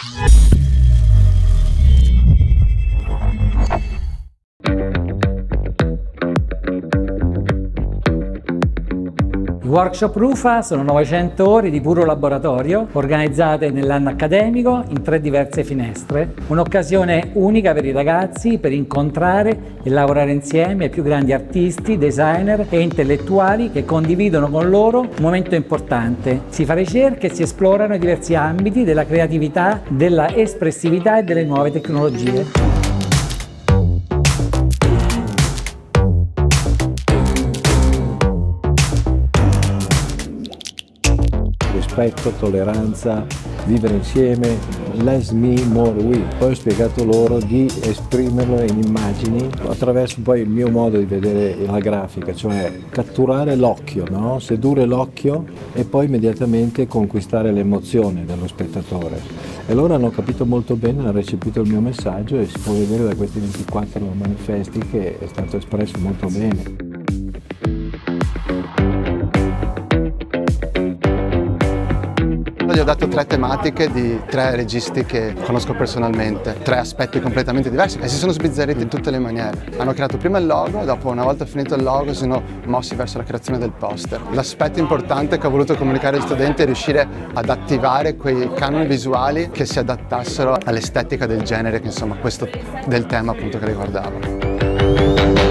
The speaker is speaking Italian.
I workshop Rufa sono 900 ore di puro laboratorio organizzate nell'anno accademico in 3 diverse finestre, un'occasione unica per i ragazzi per incontrare e lavorare insieme ai più grandi artisti, designer e intellettuali che condividono con loro un momento importante. Si fa ricerca e si esplorano i diversi ambiti della creatività, della espressività e delle nuove tecnologie. Rispetto, tolleranza, vivere insieme, less me, more we. Poi ho spiegato loro di esprimerlo in immagini attraverso poi il mio modo di vedere la grafica, cioè catturare l'occhio, no? Sedurre l'occhio e poi immediatamente conquistare l'emozione dello spettatore. E loro hanno capito molto bene, hanno recepito il mio messaggio e si può vedere da questi 24 manifesti che è stato espresso molto bene. Gli ho dato 3 tematiche di 3 registi che conosco personalmente, 3 aspetti completamente diversi e si sono sbizzarriti in tutte le maniere. Hanno creato prima il logo, dopo una volta finito il logo si sono mossi verso la creazione del poster. L'aspetto importante che ho voluto comunicare agli studenti è riuscire ad attivare quei canoni visuali che si adattassero all'estetica del genere, che insomma questo del tema appunto che riguardava.